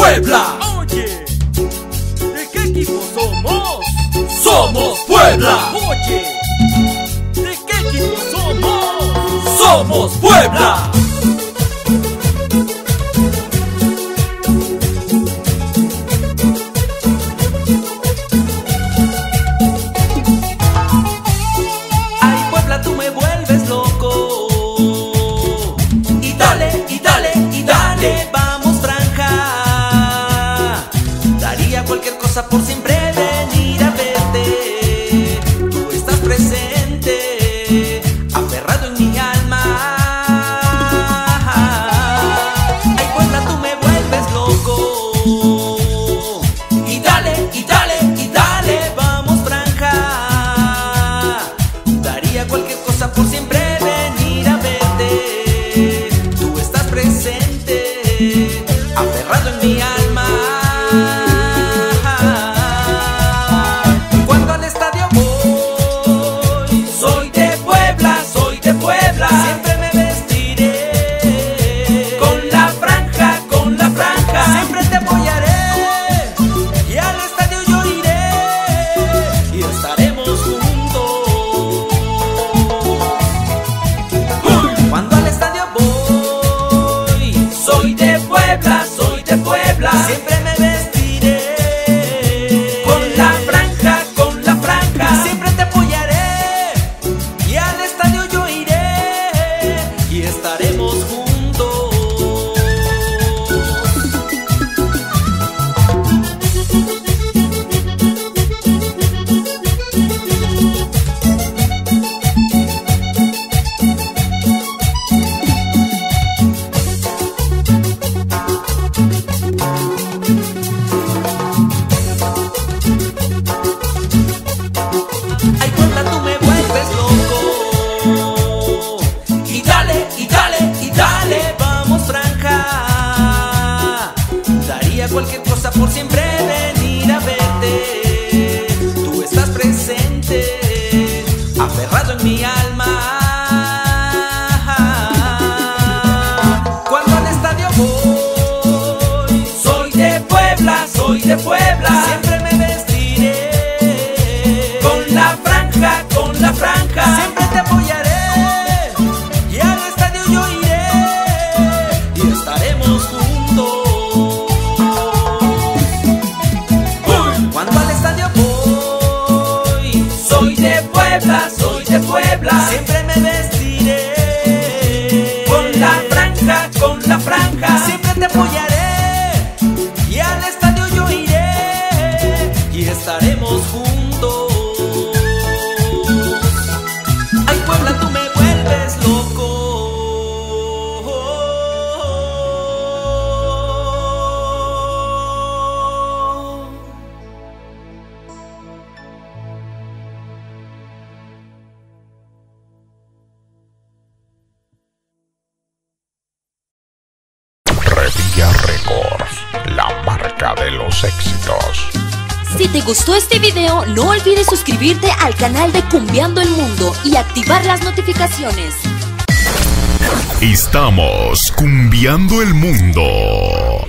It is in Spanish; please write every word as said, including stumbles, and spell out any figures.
Puebla. Oye, ¿de qué equipo somos? Somos Puebla. Oye, ¿de qué equipo somos? Somos Puebla. Ay, Puebla, tú me vuelves loco. Y dale, y dale, y dale, vamos franja. Daría cualquier cosa por siempre venir a verte. Tú estás presente, aferrado en mi alma. Ay, Puebla, tú me vuelves loco. Y dale, y dale, y dale, vamos franja. Daría cualquier cosa por siempre venir a verte. Tú estás presente, aferrado en mi alma. Cuando al estadio voy, soy de Puebla, soy de Puebla. Siempre me vestiré con la franja, con la franja. Siempre te apoyaré y al estadio yo iré y estaremos juntos. Cuando al estadio voy, soy de Puebla, soy de Puebla. Siempre me vestiré con la franja, con la franja. Siempre te apoyaré y al estadio yo iré y estaremos juntos. Ay, Puebla, tú me vuelves loco. Y dale, y dale, y dale, vamos franja. Daría cualquier cosa por siempre venir a verte. Tú estás presente, aferrado en mi alma. Cuando al estadio voy, soy de Puebla, soy de Puebla. Siempre me vestiré con la franja, con la franja. Siempre te apoyaré y al estadio yo iré y estaremos juntos. Cuando al estadio voy, soy de Puebla, soy de Puebla. Siempre me vestiré con la franja, con la franja. Siempre te apoyaré y al estadio yo iré y estaremos juntos. Ay, Puebla, tú me vuelves loco. Revilla Records, la marca de los éxitos. Si te gustó este video, no olvides suscribirte al canal de Cumbiando el Mundo y activar las notificaciones. Estamos cumbiando el mundo.